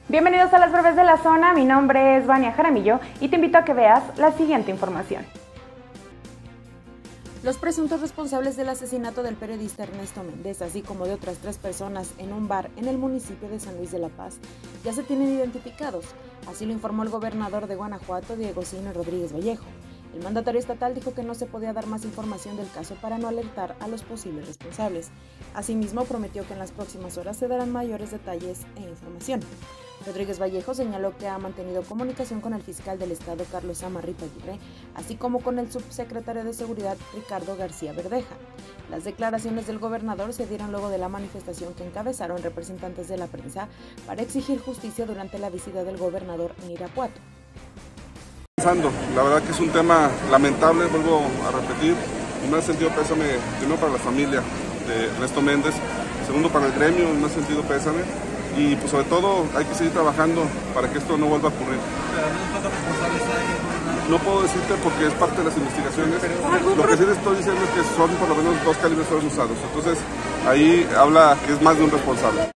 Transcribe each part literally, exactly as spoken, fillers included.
Bienvenidos a las breves de la zona, mi nombre es Vania Jaramillo y te invito a que veas la siguiente información. Los presuntos responsables del asesinato del periodista Ernesto Méndez, así como de otras tres personas en un bar en el municipio de San Luis de la Paz, ya se tienen identificados. Así lo informó el gobernador de Guanajuato, Diego Sinue Rodríguez Vallejo. El mandatario estatal dijo que no se podía dar más información del caso para no alertar a los posibles responsables. Asimismo, prometió que en las próximas horas se darán mayores detalles e información. Rodríguez Vallejo señaló que ha mantenido comunicación con el fiscal del estado, Carlos Amarripa Aguirre, así como con el subsecretario de Seguridad, Ricardo García Verdeja. Las declaraciones del gobernador se dieron luego de la manifestación que encabezaron representantes de la prensa para exigir justicia durante la visita del gobernador en Irapuato. La verdad que es un tema lamentable, vuelvo a repetir, en más sentido pésame, primero para la familia de Ernesto Méndez, segundo para el gremio, en más sentido pésame, y pues sobre todo hay que seguir trabajando para que esto no vuelva a ocurrir. No puedo decirte porque es parte de las investigaciones, lo que sí les estoy diciendo es que son por lo menos dos calibres fueron usados, entonces ahí habla que es más de un responsable.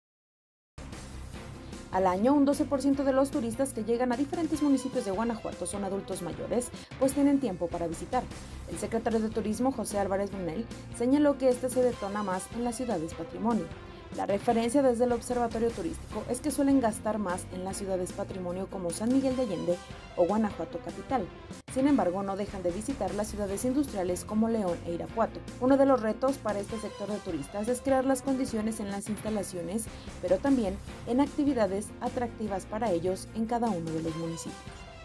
Al año, un doce por ciento de los turistas que llegan a diferentes municipios de Guanajuato son adultos mayores, pues tienen tiempo para visitar. El secretario de Turismo, José Álvarez Brunel, señaló que este se detona más en las ciudades patrimonio. La referencia desde el Observatorio Turístico es que suelen gastar más en las ciudades patrimonio como San Miguel de Allende o Guanajuato capital. Sin embargo, no dejan de visitar las ciudades industriales como León e Irapuato. Uno de los retos para este sector de turistas es crear las condiciones en las instalaciones, pero también en actividades atractivas para ellos en cada uno de los municipios.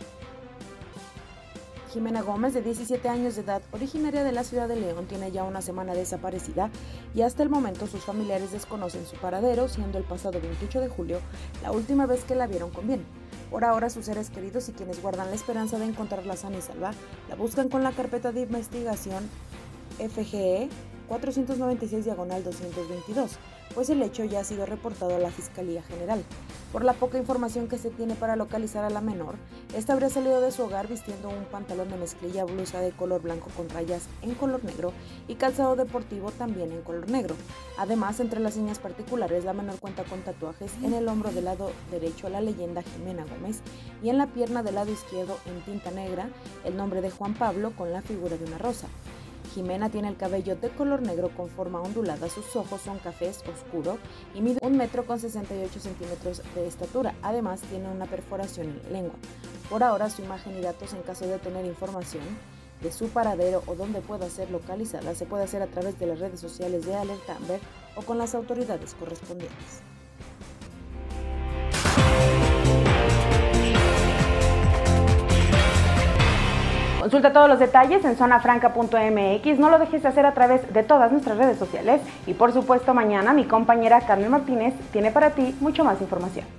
Jimena Gómez, de diecisiete años de edad, originaria de la ciudad de León, tiene ya una semana desaparecida y hasta el momento sus familiares desconocen su paradero, siendo el pasado veintiocho de julio la última vez que la vieron con bien. Por ahora, sus seres queridos y quienes guardan la esperanza de encontrarla sana y salva, la buscan con la carpeta de investigación F G E cuatrocientos noventa y seis diagonal doscientos veintidós, pues el hecho ya ha sido reportado a la Fiscalía General. Por la poca información que se tiene para localizar a la menor, esta habría salido de su hogar vistiendo un pantalón de mezclilla, blusa de color blanco con rayas en color negro y calzado deportivo también en color negro. Además, entre las señas particulares, la menor cuenta con tatuajes en el hombro del lado derecho la leyenda Jimena Gómez y en la pierna del lado izquierdo en tinta negra el nombre de Juan Pablo con la figura de una rosa. Jimena tiene el cabello de color negro con forma ondulada, sus ojos son cafés oscuro y mide un metro con sesenta y ocho centímetros de estatura. Además, tiene una perforación en la lengua. Por ahora, su imagen y datos en caso de tener información de su paradero o donde pueda ser localizada se puede hacer a través de las redes sociales de Alerta Amber o con las autoridades correspondientes. Consulta todos los detalles en zona franca punto m x, no lo dejes de hacer a través de todas nuestras redes sociales y por supuesto mañana mi compañera Carmen Martínez tiene para ti mucho más información.